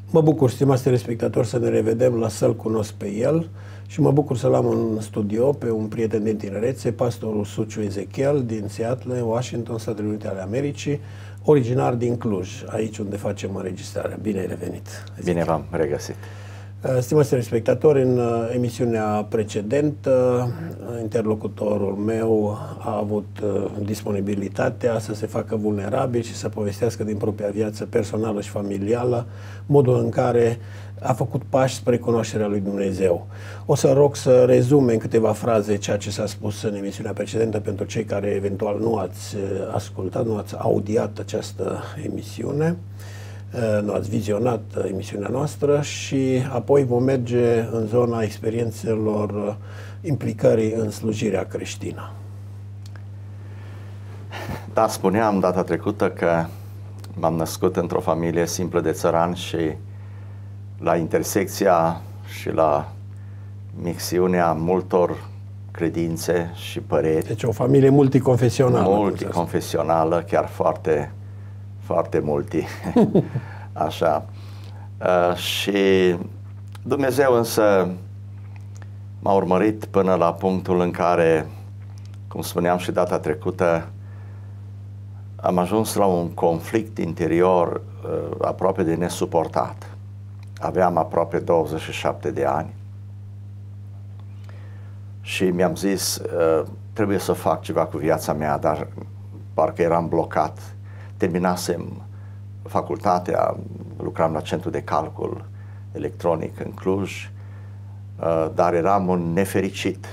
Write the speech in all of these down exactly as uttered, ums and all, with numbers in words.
Mă bucur, stimați telespectatori, să ne revedem la Să-l cunosc pe el și mă bucur să-l am în studio pe un prieten din tinerețe, pastorul Suciu Ezechiel din Seattle, Washington, Statele Unite ale Americii, originar din Cluj, aici unde facem înregistrarea. Bine ai revenit, Ezechiel. Bine v-am regăsit. Stimați telespectatori, în emisiunea precedentă, interlocutorul meu a avut disponibilitatea să se facă vulnerabil și să povestească din propria viață personală și familială modul în care a făcut pași spre cunoașterea lui Dumnezeu. O să rog să rezume în câteva fraze ceea ce s-a spus în emisiunea precedentă pentru cei care eventual nu ați ascultat, nu ați audiat această emisiune, nu ați vizionat emisiunea noastră, și apoi vom merge în zona experiențelor implicării în slujirea creștină. Da, spuneam data trecută că m-am născut într-o familie simplă de țărani și la intersecția și la mixiunea multor credințe și păreri. Deci o familie multiconfesională. Multiconfesională, chiar foarte, foarte multi. Așa. Uh, și Dumnezeu însă m-a urmărit până la punctul în care, cum spuneam și data trecută, am ajuns la un conflict interior uh, aproape de nesuportat. Aveam aproape douăzeci și șapte de ani și mi-am zis, uh, trebuie să fac ceva cu viața mea, dar parcă eram blocat. Terminasem facultatea, lucram la centru de calcul electronic în Cluj, uh, dar eram un nefericit.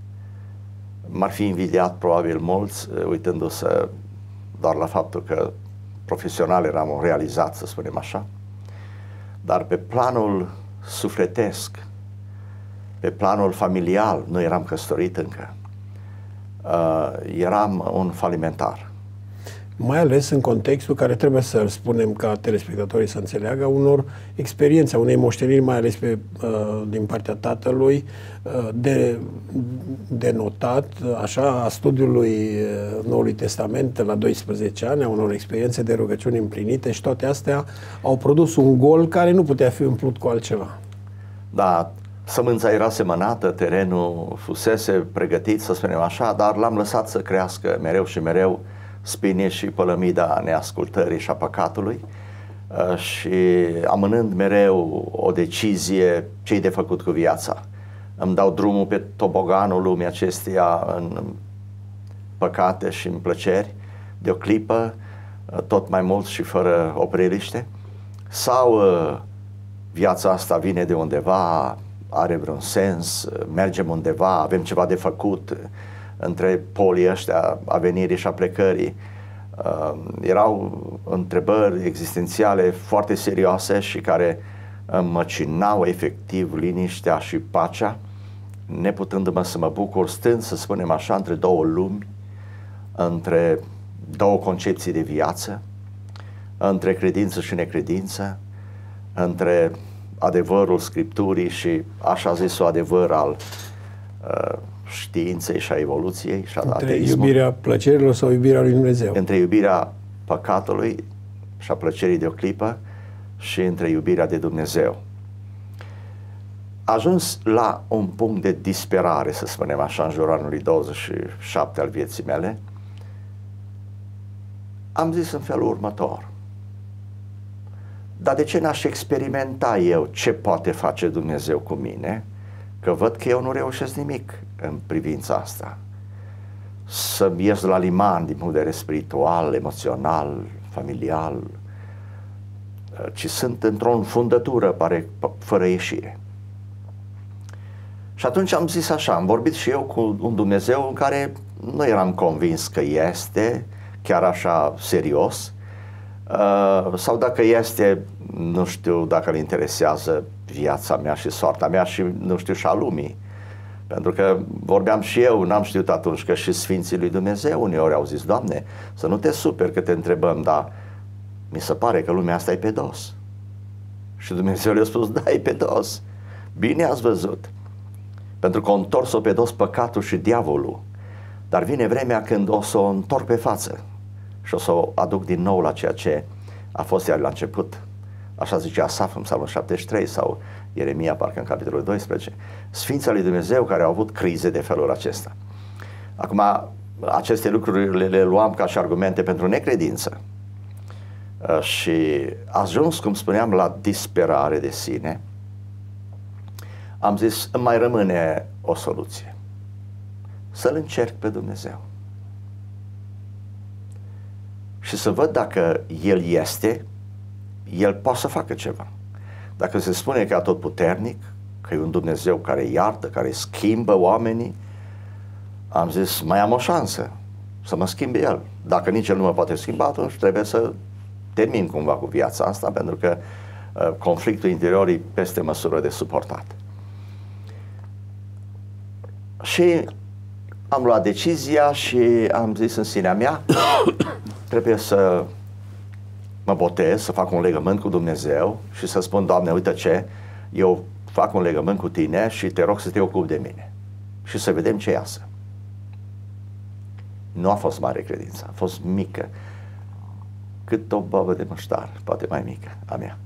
M-ar fi invidiat probabil mulți, uh, uitându-se doar la faptul că profesional eram un realizat, să spunem așa. Dar pe planul sufletesc, pe planul familial, nu eram căsătorit încă, uh, eram un falimentar. Mai ales în contextul care trebuie să-l spunem ca telespectatorii să înțeleagă, unor experiențe, unei moșteniri, mai ales pe, uh, din partea tatălui, uh, de, de notat, așa, a studiului Noului Testament la doisprezece ani, a unor experiențe de rugăciuni împlinite, și toate astea au produs un gol care nu putea fi umplut cu altceva. Da, sămânța era semănată, terenul fusese pregătit, să spunem așa, dar l-am lăsat să crească mereu și mereu spine și pălămida neascultării și a păcatului, uh, și amânând mereu o decizie ce-i de făcut cu viața. Îmi dau drumul pe toboganul lumii acesteia în păcate și în plăceri de o clipă, uh, tot mai mult și fără opririște, sau uh, viața asta vine de undeva, are vreun sens, mergem undeva, avem ceva de făcut. Între polii ăștia a venirii și a plecării uh, erau întrebări existențiale foarte serioase și care măcinau efectiv liniștea și pacea, neputându-mă să mă bucur, stând, să spunem așa, între două lumi, între două concepții de viață, între credință și necredință, între adevărul Scripturii și așa zisul adevăr al uh, științei și a evoluției și a între ateismului. Iubirea plăcerilor sau iubirea lui Dumnezeu. Între iubirea păcatului și a plăcerii de o clipă și între iubirea de Dumnezeu. Ajuns la un punct de disperare, să spunem așa, în jurul anului douăzeci și șapte al vieții mele, am zis în felul următor: dar de ce n-aș experimenta eu ce poate face Dumnezeu cu mine, că văd că eu nu reușesc nimic în privința asta. Să-mi ies la liman din punct de vedere spiritual, emoțional, familial, ci sunt într-o înfundătură, pare, fără ieșire. Și atunci am zis așa, am vorbit și eu cu un Dumnezeu în care nu eram convins că este, chiar așa serios, sau dacă este, nu știu dacă îl interesează viața mea și soarta mea și nu știu și a lumii. Pentru că vorbeam și eu, n-am știut atunci că și Sfinții lui Dumnezeu uneori au zis: Doamne, să nu te superi că te întrebăm, dar mi se pare că lumea asta e pe dos. Și Dumnezeu le-a spus: da, e pe dos. Bine ați văzut. Pentru că o întors-o pe dos păcatul și diavolul. Dar vine vremea când o să o întorc pe față și o să o aduc din nou la ceea ce a fost iar la început. așa zice Asaf în Psalmul șaptezeci și trei sau Ieremia, parcă în capitolul doisprezece, sfinții lui Dumnezeu care au avut crize de felul acesta. Acum, aceste lucruri le, le luam ca și argumente pentru necredință și ajuns, cum spuneam, la disperare de sine, am zis, îmi mai rămâne o soluție. Să-L încerc pe Dumnezeu. Și să văd dacă El este, El poate să facă ceva. Dacă se spune că e atotputernic, că e un Dumnezeu care iartă, care schimbă oamenii, am zis, mai am o șansă să mă schimbe El. Dacă nici El nu mă poate schimba, atunci trebuie să termin cumva cu viața asta, pentru că uh, conflictul interior e peste măsură de suportat. Și am luat decizia și am zis în sinea mea, trebuie să mă botez, să fac un legământ cu Dumnezeu și să spun, Doamne, uite ce, eu fac un legământ cu Tine și te rog să te ocupi de mine. Și să vedem ce iasă. Nu a fost mare credință, a fost mică. Cât o babă de măștar, poate mai mică, a mea.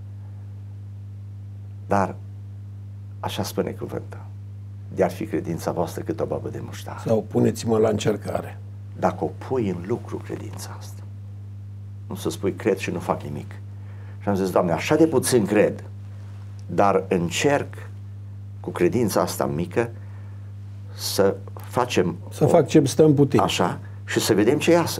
Dar așa spune cuvântul. De-ar fi credința voastră cât o babă de măștar. Sau puneți-mă la încercare. Dacă o pui în lucru credința asta, nu să spui cred și nu fac nimic. Și am zis, Doamne, așa de puțin cred, dar încerc cu credința asta mică să facem... Să o, fac ce stă în putință. Așa, și să vedem ce iasă.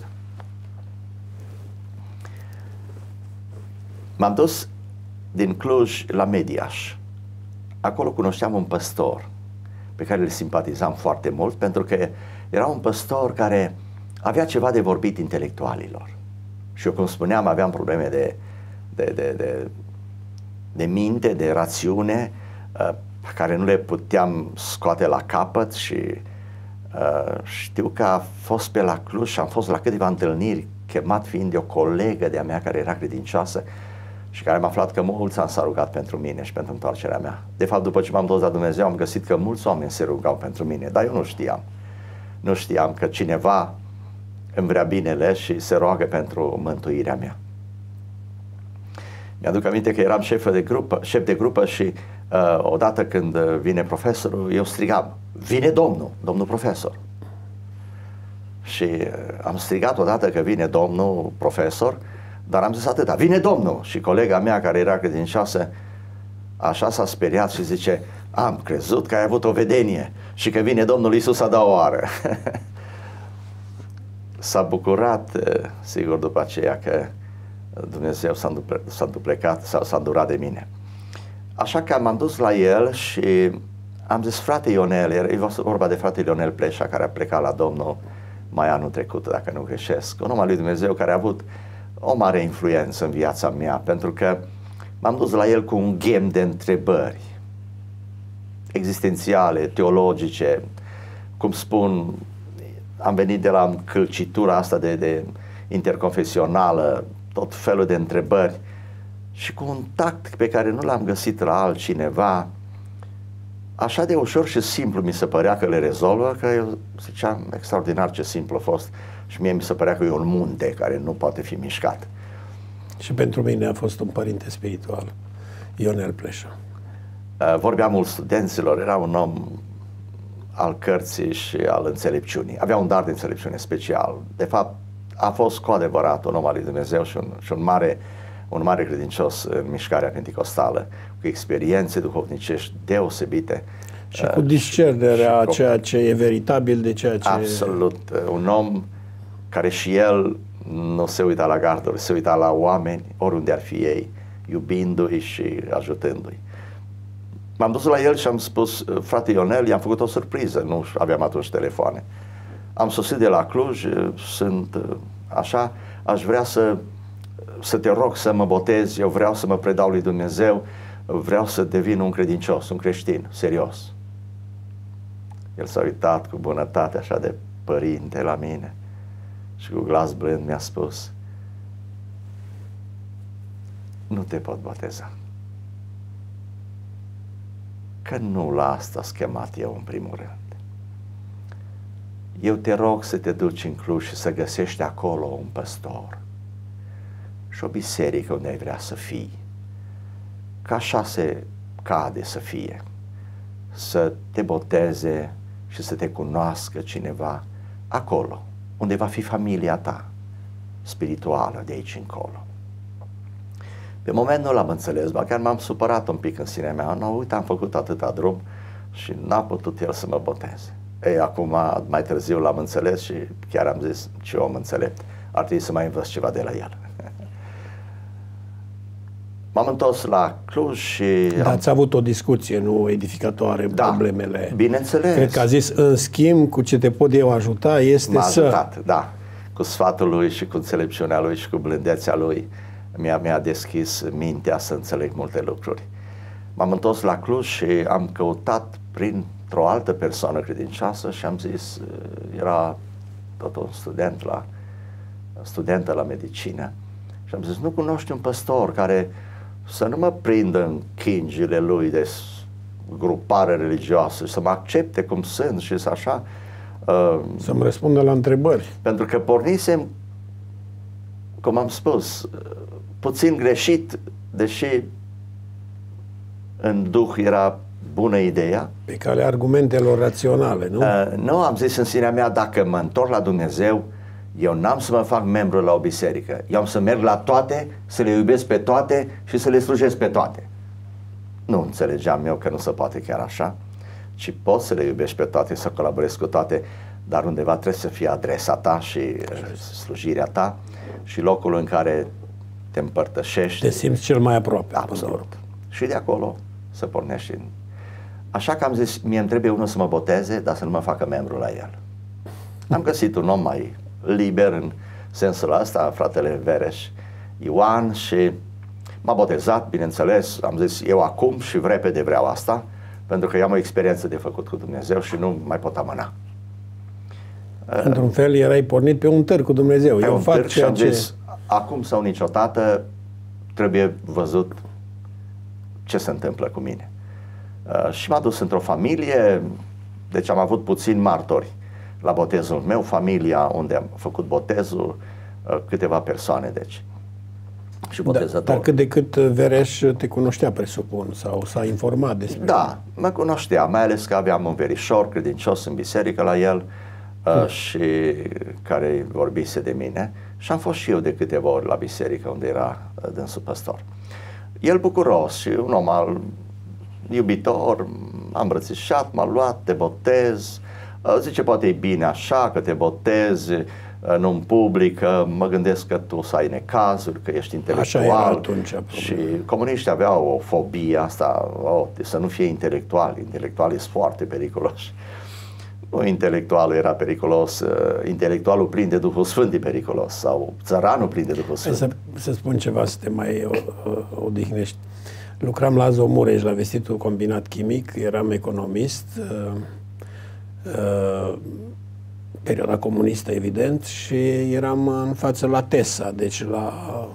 M-am dus din Cluj la Mediaș. Acolo cunoșteam un păstor pe care îl simpatizam foarte mult, pentru că era un păstor care avea ceva de vorbit intelectualilor. Și eu, cum spuneam, aveam probleme de, de, de, de, de minte, de rațiune, uh, care nu le puteam scoate la capăt și uh, știu că a fost pe la Cluj și am fost la câteva întâlniri, chemat fiind de o colegă de-a mea care era credincioasă și care m-a aflat că mulți ani s-a rugat pentru mine și pentru întoarcerea mea. De fapt, după ce m-am dus la Dumnezeu, am găsit că mulți oameni se rugau pentru mine, dar eu nu știam. Nu știam că cineva îmi vrea binele și se roagă pentru mântuirea mea. Mi-aduc aminte că eram șef de grupă, șef de grupă și uh, odată când vine profesorul, eu strigam, vine domnul, domnul profesor. Și uh, am strigat odată că vine domnul profesor, dar am zis atâta, vine domnul. Și colega mea care era credincioasă, așa s-a speriat și zice, am crezut că ai avut o vedenie și că vine Domnul Iisus a doua oară. S-a bucurat, sigur, după aceea că Dumnezeu s-a înduplecat sau s-a îndurat de mine. Așa că m-am dus la el și am zis, frate Ionel, e vorba de frate Ionel Pleșa, care a plecat la Domnul mai anul trecut, dacă nu greșesc, un om al lui Dumnezeu care a avut o mare influență în viața mea, pentru că m-am dus la el cu un ghem de întrebări existențiale, teologice, cum spun, am venit de la încălcitura asta de, de interconfesională, tot felul de întrebări și cu un tact pe care nu l-am găsit la altcineva, așa de ușor și simplu mi se părea că le rezolvă, că eu ziceam, extraordinar ce simplu a fost și mie mi se părea că e un munte care nu poate fi mișcat. Și pentru mine a fost un părinte spiritual, Ionel Pleșa. Vorbeam mult studenților, era un om al cărții și al înțelepciunii. Avea un dar de înțelepciune special. De fapt, a fost cu adevărat un om al lui Dumnezeu și un, și un, mare, un mare credincios în mișcarea penticostală, cu experiențe duhovnicești deosebite. Și cu discernerea a ceea ce e veritabil de ceea ce... Absolut. Un om care și el nu se uita la garduri, se uita la oameni, oriunde ar fi ei, iubindu-i și ajutându-i. M-am dus la el și am spus, frate Ionel, i-am făcut o surpriză, nu aveam atunci telefoane. Am sosit de la Cluj, sunt așa, aș vrea să, să te rog să mă botez, eu vreau să mă predau lui Dumnezeu, vreau să devin un credincios, un creștin, serios. El s-a uitat cu bunătate așa de părinte la mine și cu glas blând mi-a spus, nu te pot boteza. Că nu la asta s-a chemat eu în primul rând. Eu te rog să te duci în Cluj și să găsești acolo un păstor și o biserică unde ai vrea să fii că așa se cade să fie, să te boteze și să te cunoască cineva acolo, unde va fi familia ta spirituală de aici încolo. Pe moment nu l-am înțeles, ba chiar m-am supărat un pic în sinea mea. Nu, uite, am făcut atâta drum și n-a putut el să mă boteze. Ei, acum, mai târziu l-am înțeles și chiar am zis, ce om înțelept, ar trebui să mai învăț ceva de la el. M-am întors la Cluj și... Dar am... ați avut o discuție, nu edificatoare, da, problemele. Bineînțeles. Cred că a zis, în schimb, cu ce te pot eu ajuta este M-a să... ajutat, da. Cu sfatul lui și cu înțelepciunea lui și cu blândețea lui mi-a, mi-a deschis mintea să înțeleg multe lucruri. M-am întors la Cluj și am căutat printr-o altă persoană credincioasă și am zis, era tot un student la, studentă la medicină, și am zis, nu cunoști un păstor care să nu mă prindă în chingile lui de grupare religioasă, să mă accepte cum sunt și să așa... Uh, Să-mi răspundă la întrebări. Pentru că pornisem, cum am spus, puțin greșit, deși în duh era bună ideea. Pe calea argumentelor raționale, nu? Uh, nu, am zis în sinea mea, dacă mă întorc la Dumnezeu, eu n-am să mă fac membru la o biserică. Eu am să merg la toate, să le iubesc pe toate și să le slujesc pe toate. Nu înțelegeam eu că nu se poate chiar așa, ci poți să le iubești pe toate, să colaborezi cu toate, dar undeva trebuie să fie adresa ta și uh, slujirea ta și locul în care te împărtășești. Te simți cel mai aproape. Absolut. Și de acolo să pornești. În... Așa că am zis, mie îmi trebuie unul să mă boteze, dar să nu mă facă membru la el. Am găsit un om mai liber în sensul ăsta, fratele Vereș Ioan, și m-a botezat, bineînțeles, am zis, eu acum și repede vreau asta, pentru că eu am o experiență de făcut cu Dumnezeu și nu mai pot amâna. Într-un fel erai pornit pe un târg cu Dumnezeu. Pe eu un fac târg și ceea am ce... zis, acum sau niciodată trebuie văzut ce se întâmplă cu mine. Uh, și m-a dus într-o familie, deci am avut puțini martori la botezul meu, familia unde am făcut botezul, uh, câteva persoane, deci. Și botezător. Da, dar cât de cât Vereș te cunoștea, presupun, sau s-a informat despre... Da, mă cunoștea, mai ales că aveam un verișor credincios în biserică la el, uh, hmm. și care vorbise de mine, și am fost și eu de câteva ori la biserică unde era uh, dânsul păstor. El bucuros și un om al iubitor, m-a îmbrățișat, m-a luat, te botez, uh, zice, poate e bine așa, că te botezi, nu în public, mă gândesc că tu să ai necazuri, că ești intelectual. Așa era atunci. Și comuniștii aveau o fobie asta, o, să nu fie intelectual. Intelectualii sunt foarte periculoși. Nu intelectualul era periculos, intelectualul plin de Duhul Sfânt e periculos, sau țăranul plin de Duhul Sfânt. Să, să spun ceva, să te mai odihnești. Lucram la Azomureș, la vestitul combinat chimic, eram economist, uh, uh, perioada comunistă, evident, și eram în față la TESA, deci la...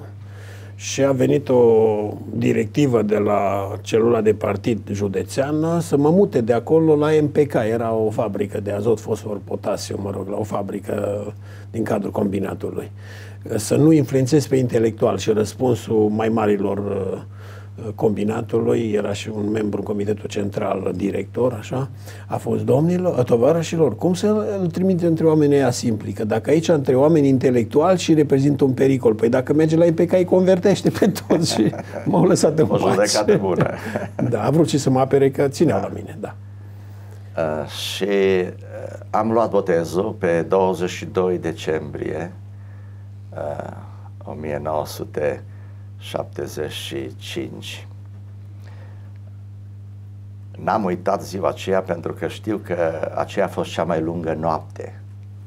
și a venit o directivă de la celula de partid județeană să mă mute de acolo la M P K, era o fabrică de azot, fosfor, potasiu, mă rog, la o fabrică din cadrul combinatului. Să nu influențez pe intelectual, și răspunsul mai marilor combinatului, era și un membru în comitetul central, director, așa, a fost, domnilor, tovarășilor, cum să îl trimite între oamenii aia simpli? Că dacă aici între oameni intelectuali și reprezintă un pericol, păi dacă merge la I P K îi convertește pe toți și m-au lăsat în pace. O judecată bună. Da, a vrut și să mă apere că țineau la mine, da. Uh, și uh, am luat botezul pe douăzeci și doi decembrie uh, o mie nouă sute șaptezeci și cinci. N-am uitat ziua aceea pentru că știu că aceea a fost cea mai lungă noapte.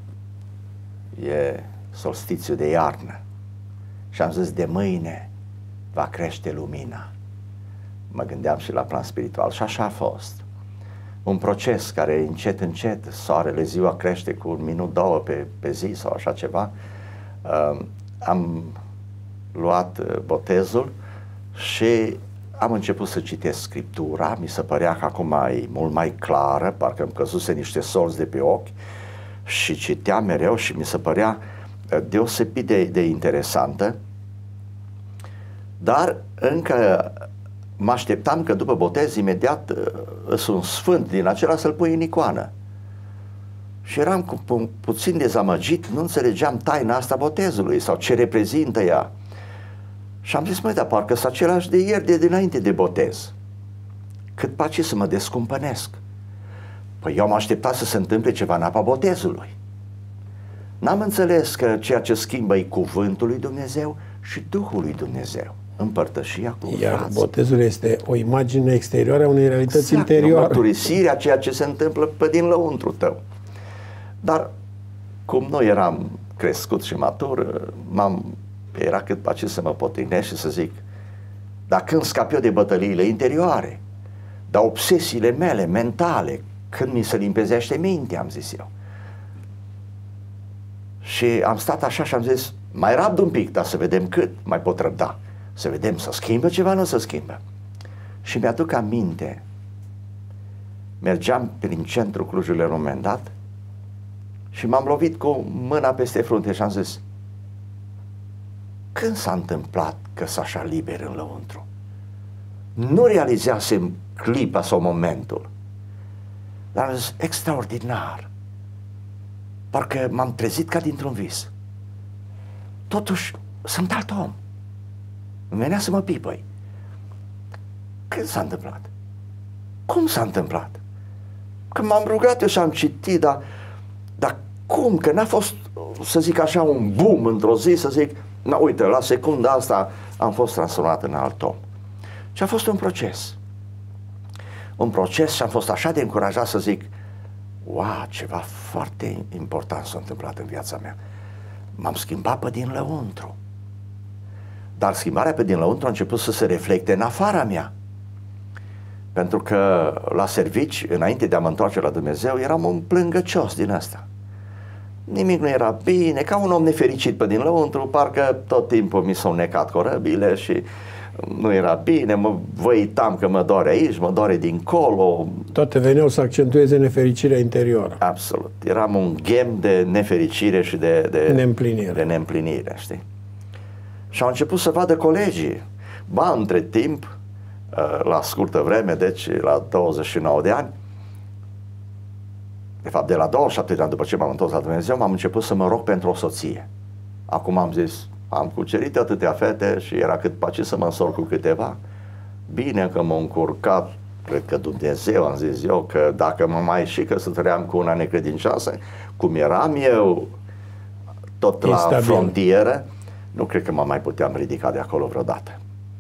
E solstițiu de iarnă. Și am zis, de mâine va crește lumina. Mă gândeam și la plan spiritual și așa a fost. Un proces care încet, încet, soarele ziua crește cu un minut, două pe, pe zi sau așa ceva. Uh, am luat botezul și am început să citesc Scriptura, mi se părea că acum e mult mai clară, parcă îmi căzuse niște sorți de pe ochi și citeam mereu și mi se părea deosebit de, de interesantă, dar încă mă așteptam că după botez imediat uh, un sfânt din acela să-l pui în icoană. Și eram cu pu puțin dezamăgit, nu înțelegeam taina asta botezului sau ce reprezintă ea. Și am zis, măi, dar parcă sunt același de ieri, de dinainte de botez. Cât pace să mă descumpănesc. Păi eu am așteptat să se întâmple ceva în apa botezului. N-am înțeles că ceea ce schimbă e cuvântul lui Dumnezeu și Duhul lui Dumnezeu. Împărtășia cu Iar frații. botezul este o imagine exterioară a unei realități exact, interioare. O mărturisire a ceea ce se întâmplă pe din lăuntru tău. Dar cum nu eram crescut și matur, m-am, era cât pace să mă potrinești și să zic, dar când scap eu de bătăliile interioare, dar obsesiile mele mentale, când mi se limpezește mintea, am zis eu. Și am stat așa și am zis, mai rabd un pic, dar să vedem cât mai pot răbda. Să vedem, să schimbă ceva, nu să schimbă. Și mi-aduc aminte, mergeam prin centrul Clujului la un moment dat și m-am lovit cu mâna peste frunte și am zis, când s-a întâmplat că s-a așa liber în lăuntru? Nu realizasem clipa sau momentul, dar am zis, extraordinar. Parcă m-am trezit ca dintr-un vis. Totuși, sunt alt om. Îmi venea să mă pipăi. Când s-a întâmplat? Cum s-a întâmplat? Că m-am rugat eu și am citit, dar, dar cum? Că n-a fost, să zic așa, un boom într-o zi, să zic, na, uite, la secunda asta am fost transformat în alt om. Și a fost un proces. Un proces și am fost așa de încurajat să zic, wow, ceva foarte important s-a întâmplat în viața mea. M-am schimbat pe din lăuntru. Dar schimbarea pe din lăuntru a început să se reflecte în afara mea. Pentru că la servici, înainte de a mă întoarce la Dumnezeu, eram un plângăcios din ăsta. Nimic nu era bine, ca un om nefericit pe din lăuntru, parcă tot timpul mi s-au necat corăbile și nu era bine, mă văitam că mă doare aici, mă doare dincolo. Toate veneau să accentueze nefericirea interioară. Absolut. Eram un ghem de nefericire și de, de, neîmplinire. de neîmplinire, știi? Și au început să vadă colegii. Ba, între timp, la scurtă vreme, deci la douăzeci și nouă de ani, de fapt de la douăzeci și șapte de ani după ce m-am întors la Dumnezeu, m-am început să mă rog pentru o soție. Acum am zis, am cucerit atâtea fete și era cât pace să mă însor cu câteva. Bine că m-am încurcat, cred că Dumnezeu, am zis eu, că dacă mă mai și căsătoream cu una necredincioasă, cum eram eu tot la Instabil. frontieră, nu cred că mă mai puteam ridica de acolo vreodată.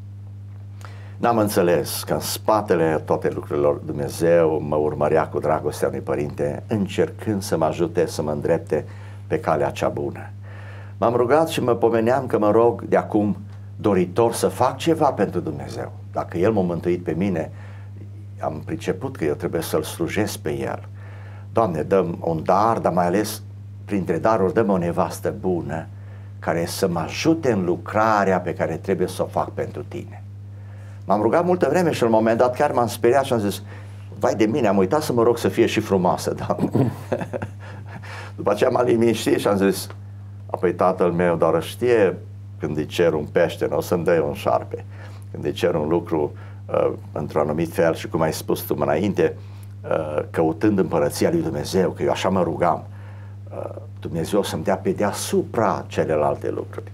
N-am înțeles că în spatele toate lucrurilor Dumnezeu mă urmărea cu dragostea unui părinte, încercând să mă ajute să mă îndrepte pe calea cea bună. M-am rugat și mă pomeneam că mă rog de acum doritor să fac ceva pentru Dumnezeu. Dacă El m-a mântuit pe mine, am priceput că eu trebuie să-L slujesc pe El. Doamne, dăm un dar, dar mai ales printre daruri dăm o nevastă bună care să mă ajute în lucrarea pe care trebuie să o fac pentru Tine. M-am rugat multă vreme și în un moment dat chiar m-am speriat și am zis, vai de mine, am uitat să mă rog să fie și frumoasă, Doamne. După aceea m-am liniștit și am zis, apoi tatăl meu doar știe când îi cer un pește, nu o să-mi dă un șarpe. Când îi cer un lucru uh, într-un anumit fel și cum ai spus tu înainte, uh, căutând împărăția lui Dumnezeu, că eu așa mă rugam, uh, Dumnezeu să-mi dea pe deasupra celelalte lucruri.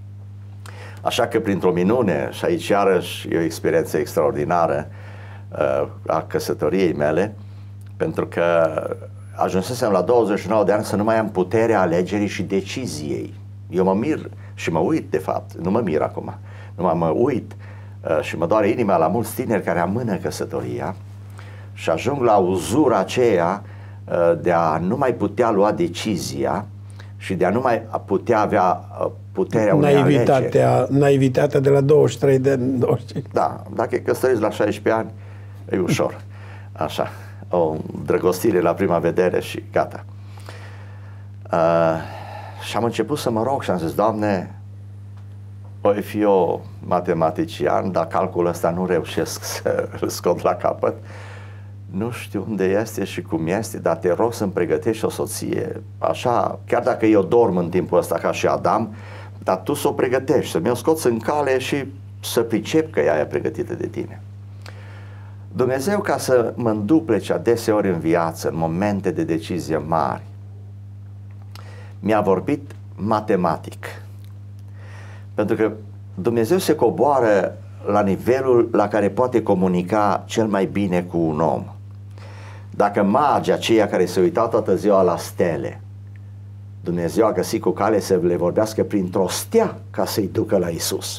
Așa că printr-o minune, și aici iarăși e o experiență extraordinară uh, a căsătoriei mele, pentru că ajunsesem la douăzeci și nouă de ani să nu mai am puterea alegerii și deciziei. Eu mă mir și mă uit, de fapt, nu mă mir acum, numai mă uit uh, și mă doare inima la mulți tineri care amână căsătoria și ajung la uzura aceea uh, de a nu mai putea lua decizia și de a nu mai putea avea uh, puterea unei naivitatea, alegeri. naivitatea de la douăzeci și trei de ani. douăzeci. Da, dacă căsătoriți la șaisprezece ani, e ușor. Așa, o drăgostire la prima vedere și gata. Uh, și am început să mă rog și am zis, Doamne, voi fi eu matematician, dar calculul ăsta nu reușesc să îl scot la capăt. Nu știu unde este și cum este, dar te rog să-mi pregătești o soție, așa, chiar dacă eu dorm în timpul ăsta ca și Adam, dar tu să o pregătești, să mi-o scoți în cale și să pricep că ea e pregătită de tine. Dumnezeu, ca să mă înduplece adeseori în viață, în momente de decizie mari, mi-a vorbit matematic. Pentru că Dumnezeu se coboară la nivelul la care poate comunica cel mai bine cu un om. Dacă magii aceia care se uitau toată ziua la stele, Dumnezeu a găsit cu cale să le vorbească printr-o stea ca să-i ducă la Iisus.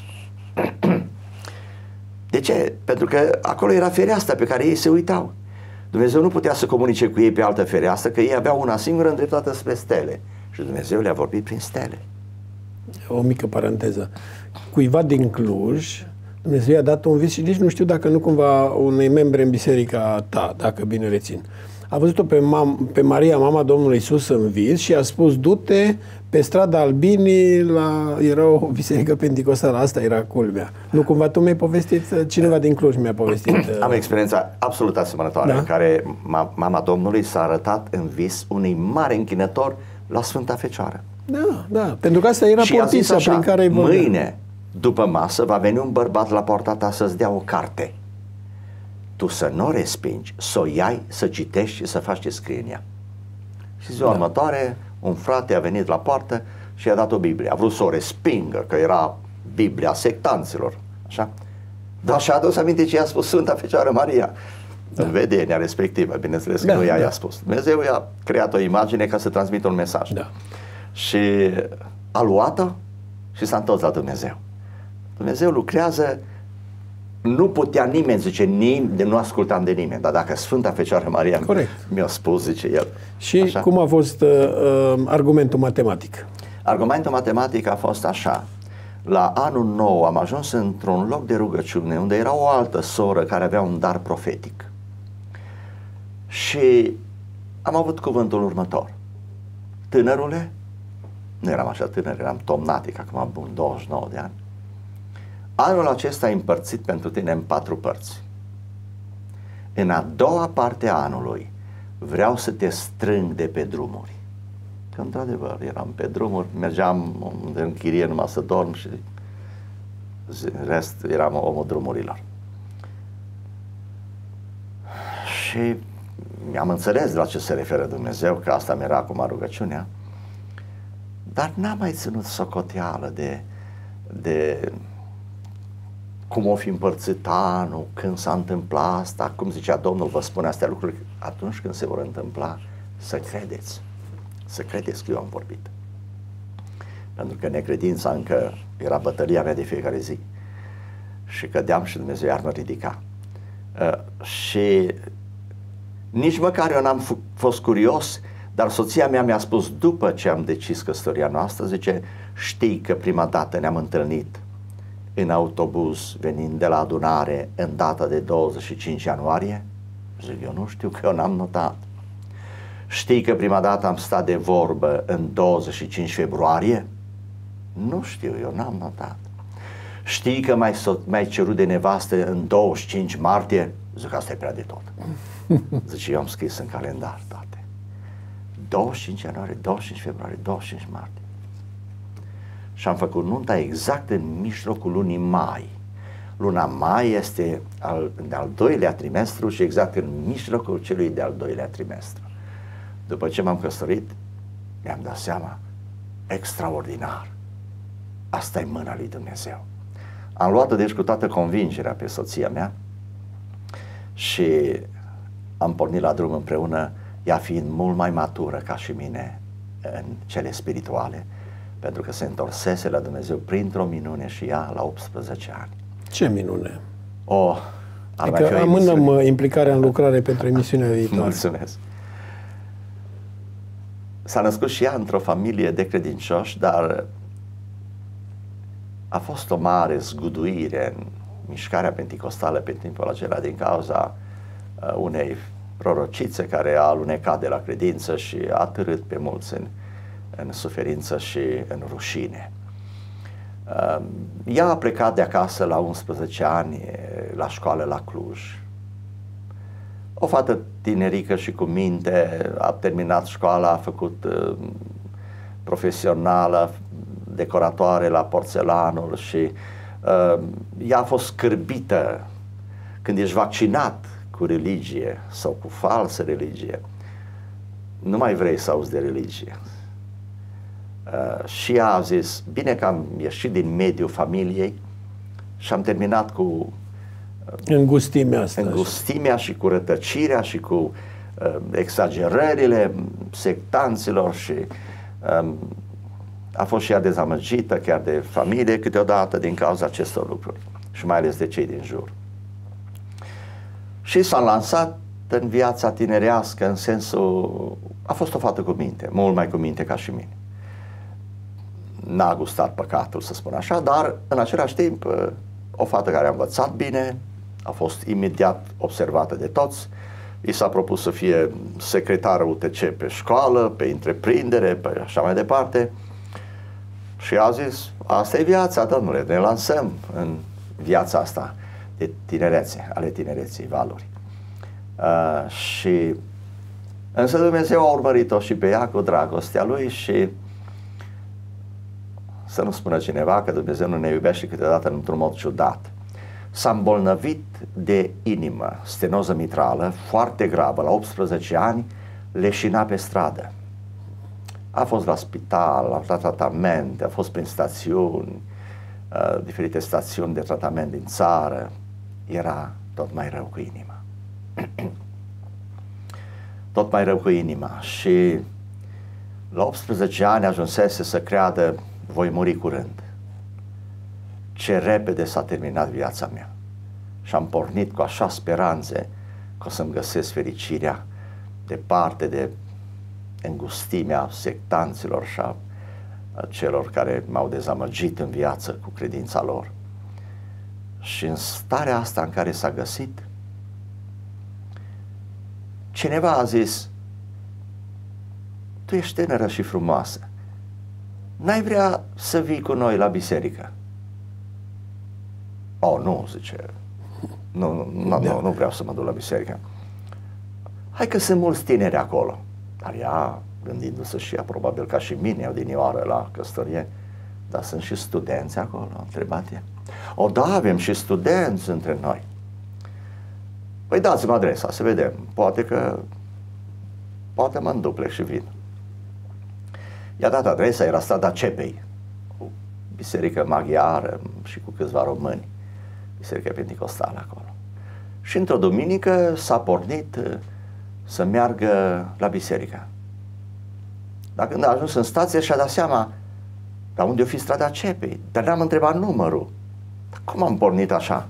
De ce? Pentru că acolo era fereastra pe care ei se uitau. Dumnezeu nu putea să comunice cu ei pe altă fereastră, că ei aveau una singură îndreptată spre stele. Și Dumnezeu le-a vorbit prin stele. O mică paranteză. Cuiva din Cluj, Dumnezeu i-a dat un vis și nici nu știu dacă nu cumva unei membre în biserica ta, dacă bine rețin. A văzut-o pe, mam, pe Maria, mama Domnului Iisus, în vis și a spus: du-te pe strada Albinii, la, era o biserică penticostală, asta era culmea. Nu cumva tu mi-ai povestit, cineva din Cluj mi-a povestit. Am experiența absolut asemănătoare, da? În care ma, mama Domnului s-a arătat în vis unui mare închinător la Sfânta Fecioară. Da, da, pentru că asta era portița prin care îi vorbea. Mâine, după masă, va veni un bărbat la porta ta să-ți dea o carte. Tu să nu o respingi, să o iai, să citești și să faci ce scrie în ea. Și ziua da. următoare, un frate a venit la poartă și i-a dat o Biblie. A vrut să o respingă, că era Biblia sectanților, așa? Dar și-a adus aminte ce i-a spus Sfânta Fecioară Maria. Da. În vedenia respectivă, bineînțeles că da, nu ea da. i-a spus. Dumnezeu i-a creat o imagine ca să transmită un mesaj. Da. Și a luat-o și s-a întors la Dumnezeu. Dumnezeu lucrează. Nu putea nimeni, zice, nimeni, nu ascultam de nimeni, dar dacă Sfânta Fecioară Maria mi-a spus, zice el. Și așa? Cum a fost uh, argumentul matematic? Argumentul matematic a fost așa. La anul nou am ajuns într-un loc de rugăciune unde era o altă soră care avea un dar profetic. Și am avut cuvântul următor: tânărule, nu eram așa tânăr, eram tomnatic, acum am bun douăzeci și nouă de ani. Anul acesta e împărțit pentru tine în patru părți. În a doua parte a anului vreau să te strâng de pe drumuri. Că într-adevăr eram pe drumuri, mergeam în chirie numai să dorm și în rest eram omul drumurilor. Și mi-am înțeles la ce se referă Dumnezeu, că asta mi-era acum rugăciunea, dar n-am mai ținut socoteală de, de cum o fi împărțit anul, când s-a întâmplat asta, cum zicea Domnul, vă spune astea lucruri atunci când se vor întâmpla, să credeți, să credeți că eu am vorbit. Pentru că necredința încă era bătălia mea de fiecare zi și cădeam și Dumnezeu iar mă ridica. Uh, și nici măcar eu n-am fost curios, dar soția mea mi-a spus după ce am decis căsătoria noastră, zice, știi că prima dată ne-am întâlnit în autobuz venind de la adunare în data de douăzeci și cinci ianuarie? Zic, eu nu știu, că eu n-am notat. Știi că prima dată am stat de vorbă în douăzeci și cinci februarie? Nu știu, eu n-am notat. Știi că m-ai, m-ai cerut de nevastă în douăzeci și cinci martie? Zic, asta e prea de tot. Zice, eu am scris în calendar toate. douăzeci și cinci ianuarie, douăzeci și cinci februarie, douăzeci și cinci martie. Și am făcut nunta exact în mijlocul lunii mai. Luna mai este al, de-al doilea trimestru și exact în mijlocul celui de-al doilea trimestru. După ce m-am căsătorit, mi-am dat seama, extraordinar, asta e mâna lui Dumnezeu. Am luat-o deci cu toată convingerea pe soția mea și am pornit la drum împreună, ea fiind mult mai matură ca și mine în cele spirituale, pentru că se întorsese la Dumnezeu printr-o minune și ea la optsprezece ani. Ce minune? O, adică amânăm implicarea în lucrare pentru emisiunea viitoare. Mulțumesc. S-a născut și ea într-o familie de credincioși, dar a fost o mare zguduire în mișcarea penticostală pe timpul acela din cauza uh, unei prorocițe care a alunecat de la credință și a târât pe mulți în, în suferință și în rușine. Uh, ea a plecat de acasă la unsprezece ani la școală la Cluj. O fată tinerică și cu minte, a terminat școala, a făcut uh, profesională, decoratoare la porțelanul și uh, ea a fost scârbită când ești vaccinat cu religie sau cu falsă religie, nu mai vrei să auzi de religie. Uh, și ea a zis, bine că am ieșit din mediul familiei și am terminat cu uh, îngustimea asta. Îngustimea și cu rătăcirea și cu uh, exagerările sectanților și uh, a fost și ea dezamăgită chiar de familie câteodată din cauza acestor lucruri și mai ales de cei din jur. Și s-a lansat în viața tinerească în sensul, a fost o fată cu minte, mult mai cu minte ca și mine. N-a gustat păcatul, să spun așa, dar în același timp o fată care a învățat bine, a fost imediat observată de toți, i s-a propus să fie secretară U T C pe școală, pe întreprindere, pe așa mai departe și a zis, asta e viața, domnule, ne lansăm în viața asta de tinerețe, ale tinereții valori. Uh, și însă Dumnezeu a urmărit-o și pe ea cu dragostea Lui și să nu spună cineva că Dumnezeu nu ne iubește câteodată într-un mod ciudat. S-a îmbolnăvit de inimă, stenoză mitrală, foarte gravă, la optsprezece ani, leșina pe stradă. A fost la spital, a luat tratament, a fost prin stațiuni, uh, diferite stațiuni de tratament din țară. Era tot mai rău cu inima. Tot mai rău cu inima și la optsprezece ani ajunsese să creadă, voi muri curând. Ce repede s-a terminat viața mea. Și am pornit cu așa speranțe că o să-mi găsesc fericirea departe de îngustimea sectanților și a celor care m-au dezamăgit în viață cu credința lor. Și în starea asta în care s-a găsit, cineva a zis, tu ești tânără și frumoasă, n-ai vrea să vii cu noi la biserică? Oh, nu, zice, nu, nu, nu, nu, nu vreau să mă duc la biserică. Hai că sunt mulți tineri acolo. Dar ea, gândindu-se și ea, probabil ca și mine, odinioară la căsătorie, dar sunt și studenți acolo, a întrebat ea. O, da, avem și studenți între noi. Păi dați-mi adresa, să vedem. Poate că, poate mă înduplec și vin. I-a dat adresa, era strada Cepei, o biserică maghiară și cu câțiva români, biserică penticostală acolo. Și într-o duminică s-a pornit să meargă la biserică. Dar când a ajuns în stație și-a dat seama, dar unde o fi strada Cepei? Dar n-am întrebat numărul. Dar cum am pornit așa?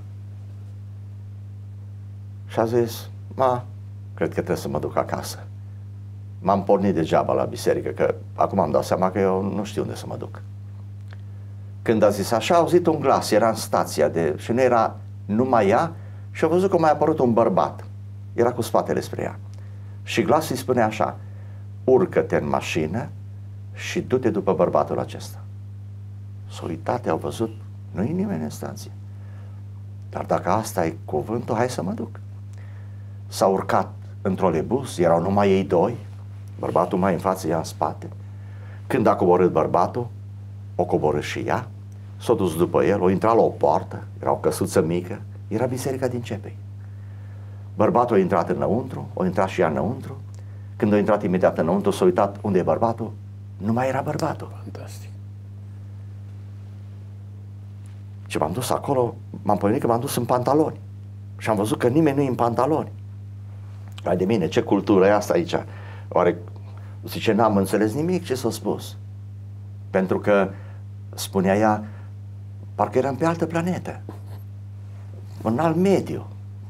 Și a zis, ma, cred că trebuie să mă duc acasă. M-am pornit degeaba la biserică, că acum am dat seama că eu nu știu unde să mă duc. Când a zis așa, a auzit un glas, era în stația de, și nu era numai ea, și a văzut că mai a apărut un bărbat. Era cu spatele spre ea. Și glasul îi spune așa, urcă-te în mașină și du-te după bărbatul acesta. S-au uitat, au văzut, nu e nimeni în stație. Dar dacă asta e cuvântul, hai să mă duc. S-a urcat în trolebus, erau numai ei doi, bărbatul mai în față, ea în spate. Când a coborât bărbatul, o coborât și ea, s-a dus după el, o intrat la o poartă, era o căsuță mică, era biserica din Cepei. Bărbatul a intrat înăuntru, o intrat și ea înăuntru. Când a intrat imediat înăuntru, s-a uitat unde e bărbatul, nu mai era bărbatul. Fantastic. Și m-am dus acolo, m-am pomenit că m-am dus în pantaloni. Și am văzut că nimeni nu e în pantaloni. Hai de mine, ce cultură e asta aici? Oare, zice, n-am înțeles nimic ce s-a spus. Pentru că, spunea ea, parcă eram pe altă planetă, în alt mediu.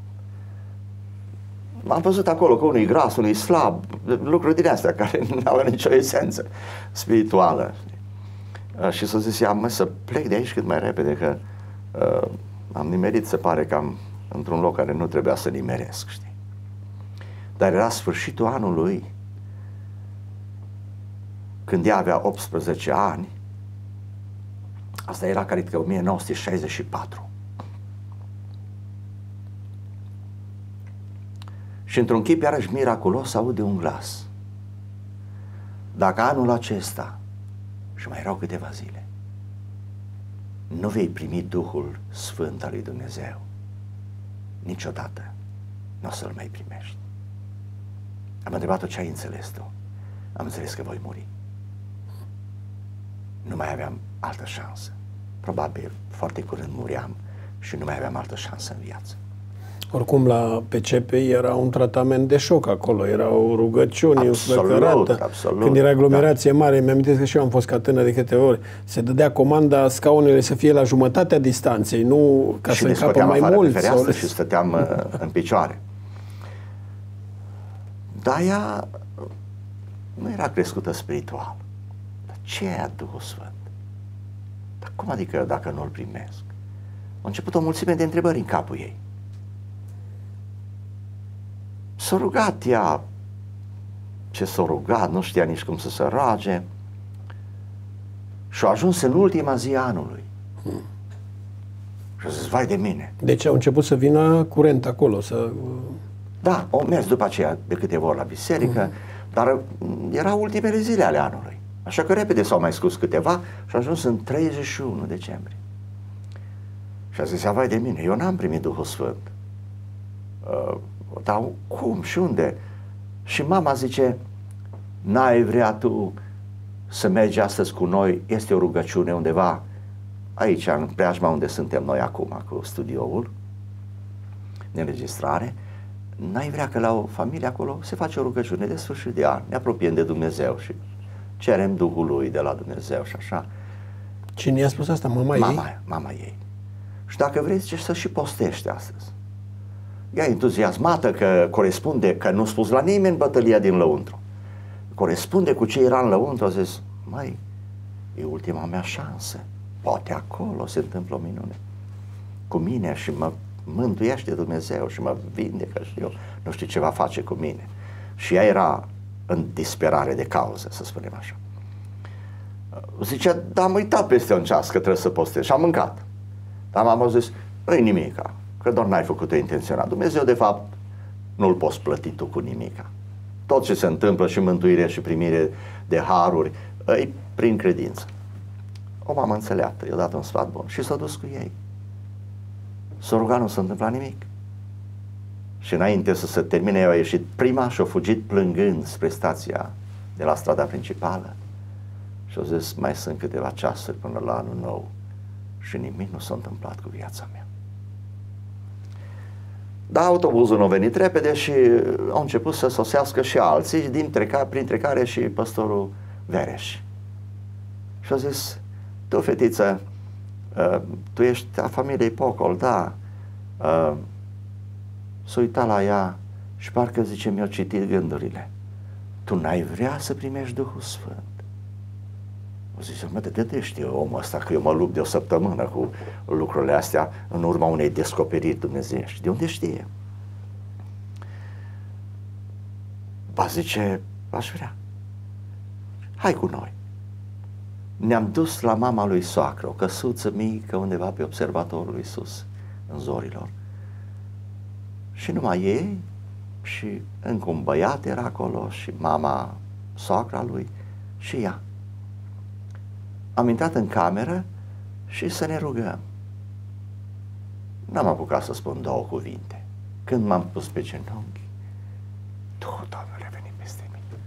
M-am văzut acolo că unul e gras, unul e slab, lucruri din astea care nu au nicio esență spirituală. Și s-a zis, ea, mă, să plec de aici cât mai repede, că uh, am nimerit, se pare că am într-un loc care nu trebuia să nimeresc, știi? Dar era sfârșitul anului, când ea avea optsprezece ani, asta era, cred că, o mie nouă sute șaizeci și patru. Și într-un chip iarăși miraculos aude un glas. Dacă anul acesta, și mai erau câteva zile, nu vei primi Duhul Sfânt al lui Dumnezeu niciodată, nu o să-l mai primești. Am întrebat-o ce ai înțeles tu. Am înțeles că voi muri. Nu mai aveam altă șansă. Probabil foarte curând muriam și nu mai aveam altă șansă în viață. Oricum, la P C P era un tratament de șoc acolo, erau rugăciuni înflăcărată. Absolut. Când era aglomerație da. mare, mi-am că și eu am fost ca tânăr de câte ori, se dădea comanda scaunele să fie la jumătatea distanței, nu ca și să încapă mai mulți. Sau... și stăteam uh, în picioare. Dar ea nu era crescută spiritual. Dar ce e Duhul Sfânt? Dar cum adică dacă nu-l primesc? A început o mulțime de întrebări în capul ei. S-a rugat ea, ce s-a rugat, nu știa nici cum să se roage, și a ajuns în ultima zi a anului. Hmm. Și a zis, vai de mine. Deci au început să vină curent acolo, să... Da, au mers după aceea de câteva ori la biserică, hmm. dar erau ultimele zile ale anului. Așa că repede s-au mai scos câteva și a ajuns în treizeci și unu decembrie. Și a zis, vai de mine, eu n-am primit Duhul Sfânt. Uh, Dar cum și unde? Și mama zice, n-ai vrea tu să mergi astăzi cu noi? Este o rugăciune undeva aici, în preajma unde suntem noi acum, cu studioul de înregistrare. N-ai vrea că la o familie acolo se face o rugăciune de sfârșit de an, ne apropiem de Dumnezeu și cerem Duhul lui de la Dumnezeu și așa. Cine i-a spus asta? Mama, mama ei? Mama ei. Și dacă vrei, zice, să și postești astăzi. Ea entuziasmată că corespunde, că nu spus la nimeni bătălia din lăuntru. Corespunde cu ce era în lăuntru, a zis, măi, e ultima mea șansă. Poate acolo se întâmplă o minune cu mine și mă mântuiește Dumnezeu și mă vindecă și eu nu știu ce va face cu mine. Și ea era în disperare de cauză, să spunem așa. Zicea, da, am uitat peste un ceas că trebuie să postez și am mâncat. Dar mama a zis, nu-i nimica, că doar n-ai făcut-o intenționat. Dumnezeu, de fapt, nu-l poți plăti tu cu nimica. Tot ce se întâmplă și mântuire și primire de haruri, e prin credință. O mamă înțeleaptă, i-a dat un sfat bun și s-a dus cu ei. S-a rugat, nu s-a întâmplat nimic. Și înainte să se termine, ea a ieșit prima și a fugit plângând spre stația de la strada principală. Și a zis, mai sunt câteva ceasuri până la anul nou și nimic nu s-a întâmplat cu viața mea. Dar autobuzul nu a venit repede și au început să sosească și alții, dintre care, printre care și păstorul Vereș. Și a zis, tu, fetiță, uh, tu ești a familiei Pocol, da. Uh, s-a uitat la ea și parcă zice, mi-a citit gândurile. Tu n-ai vrea să primești Duhul Sfânt? O zice, mă, de de știu omul ăsta că eu mă lupt de o săptămână cu lucrurile astea în urma unei descoperiri dumnezeiești. De unde știe? Ba, zice, aș vrea. Hai cu noi. Ne-am dus la mama lui soacră, o căsuță mică undeva pe observatorul lui sus, în Zorilor. Și numai ei și încă un băiat era acolo și mama soacra lui și ea. Am intrat în cameră și să ne rugăm. N-am apucat să spun două cuvinte. Când m-am pus pe genunchi, Duhul Domnului a venit peste mine.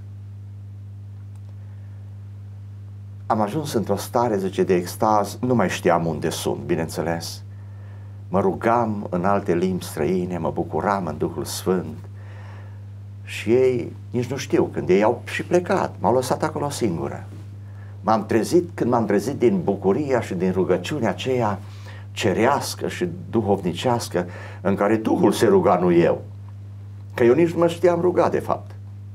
Am ajuns într-o stare, zice, de extaz, nu mai știam unde sunt, bineînțeles. Mă rugam în alte limbi străine, mă bucuram în Duhul Sfânt și ei nici nu știu, când ei au și plecat, m-au lăsat acolo singură. M-am trezit, când m-am trezit din bucuria și din rugăciunea aceea cerească și duhovnicească în care Duhul se ruga, nu eu, că eu nici nu mă știam ruga de fapt.